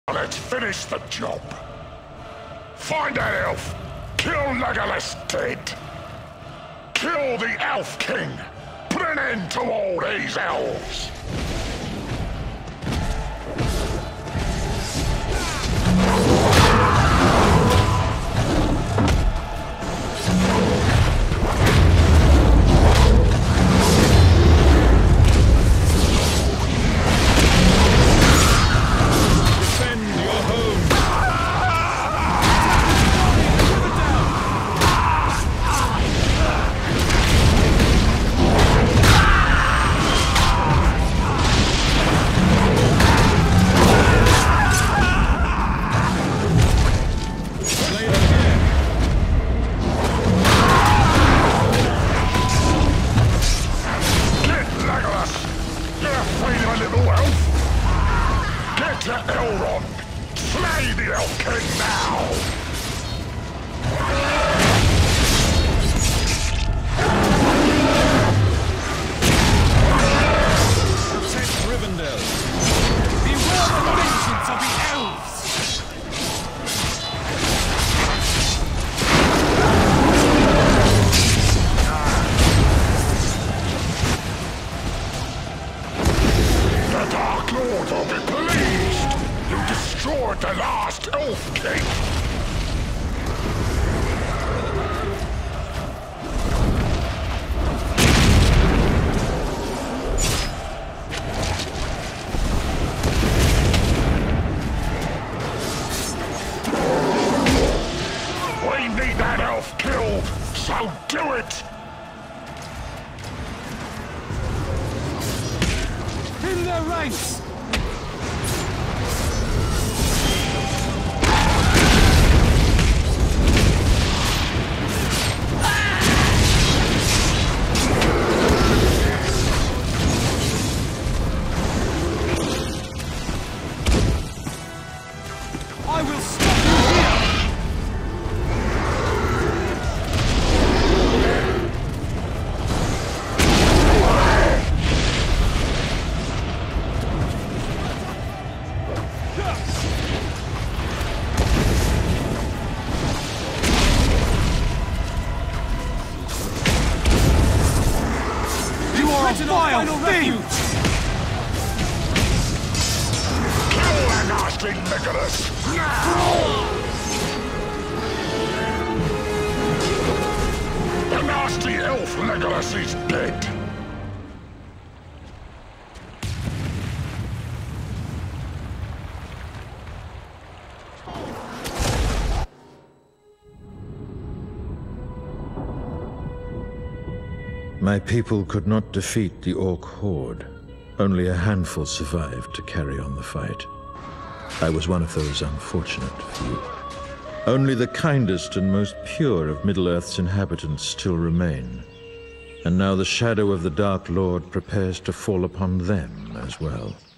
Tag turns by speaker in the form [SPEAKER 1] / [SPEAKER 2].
[SPEAKER 1] Let's finish the job. Find that elf. Kill Legolas dead. Kill the Elf King. Put an end to all these elves. The last Elf King! We need that elf killed, so do it!
[SPEAKER 2] In their ranks! I will stop you here! You are a vile thing!
[SPEAKER 1] Kill that nasty Legolas! Now! The nasty elf Legolas is dead!
[SPEAKER 3] My people could not defeat the Orc horde. Only a handful survived to carry on the fight. I was one of those unfortunate few. Only the kindest and most pure of Middle-earth's inhabitants still remain. And now the shadow of the Dark Lord prepares to fall upon them as well.